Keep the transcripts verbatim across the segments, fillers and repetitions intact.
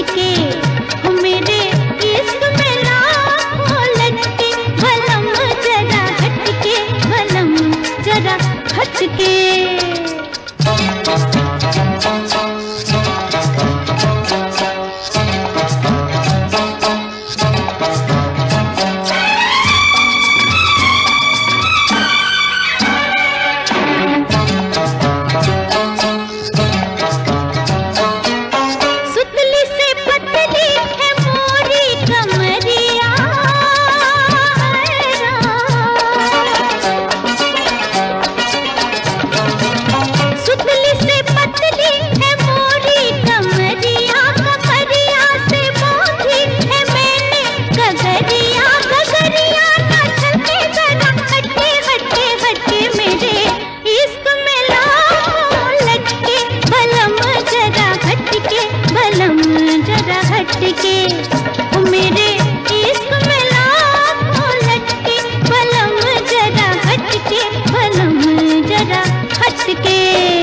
हटके, हो मेरे इश्क में लाखों लटके, बलम जरा हटके, बलम जरा हटके। हटके, ओ मेरे इश्क में लाखों लटके, बलम जरा हटके, बलम जरा हटके।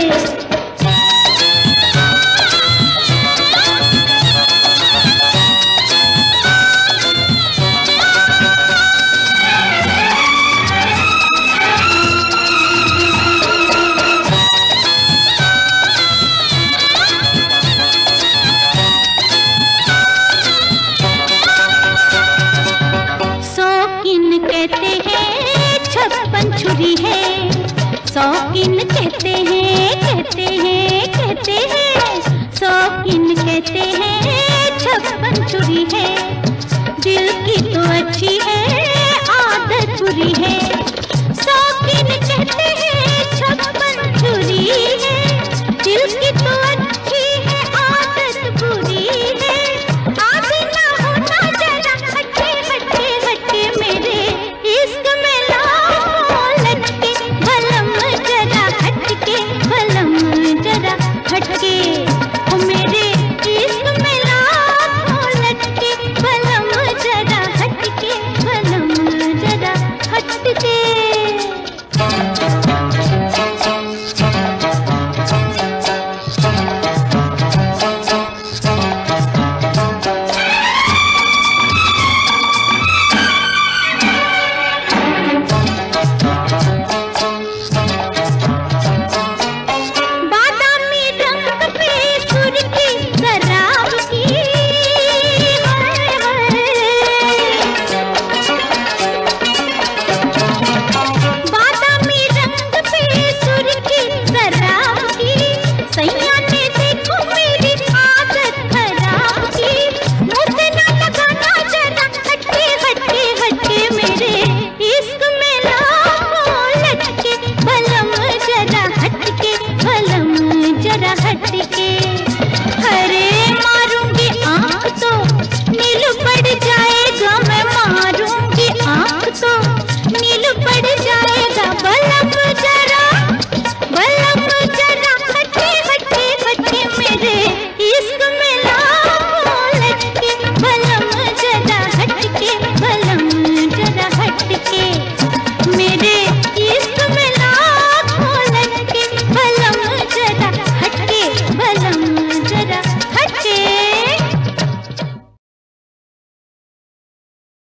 कहते हैं छप्पन छुरी है, शौकीन कहते हैं, कहते हैं, कहते हैं, शौकीन कहते हैं छप्पन छुरी है। दिल की तो अच्छी